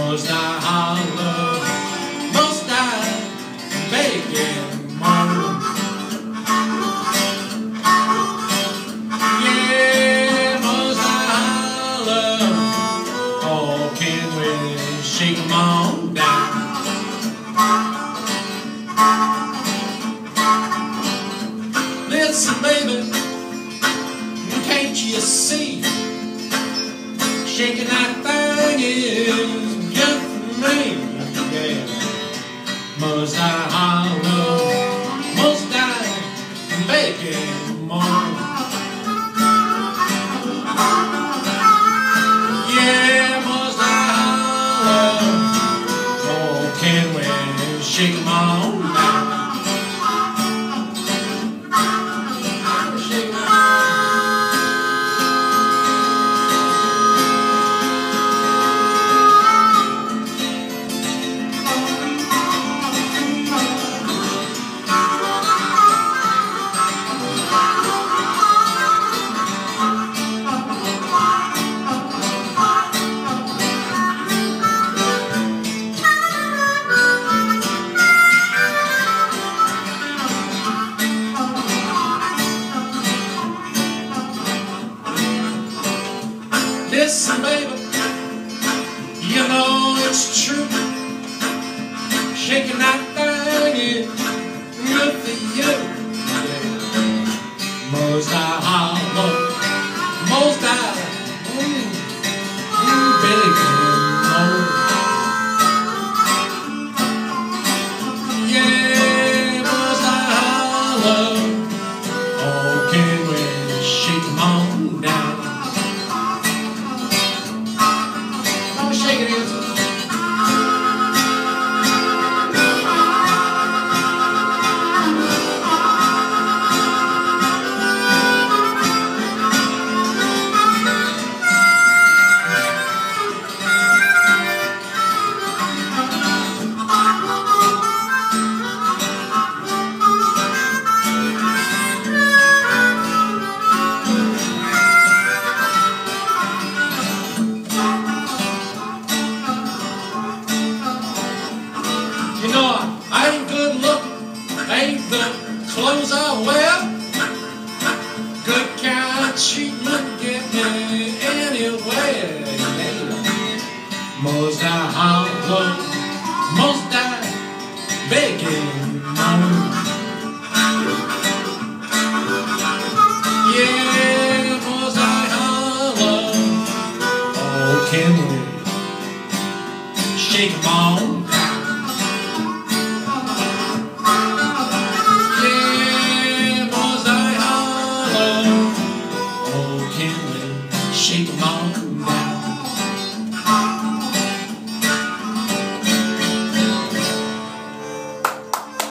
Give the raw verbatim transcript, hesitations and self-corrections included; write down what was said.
most I holler, most I beg and moan. Yeah, most I holler, oh, can we shake 'em on down? Listen, baby, can't you see? Shaking that thing is good for me, yeah. Must I holler, must I beg and moan? Yeah, must I holler, oh, can we shake 'em on down? Listen, baby, you know it's true. Shaking that thing is good for you, yeah. Most I holler, most I mm, mm, beg and moan. Yeah, most I holler, oh, can we shake 'em on down? Shake it, Ilse. You know, I ain't good looking, ain't the clothes I wear. Good kind of treatment get me anywhere, yeah. Most I holler, most I beg and